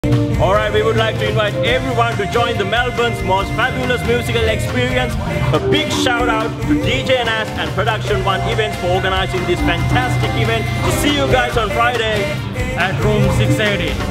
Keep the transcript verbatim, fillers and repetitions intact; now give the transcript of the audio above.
Alright, we would like to invite everyone to join the Melbourne's most fabulous musical experience. A big shout out to D J Nas and Production One Events for organizing this fantastic event. See you guys on Friday at room six eighty.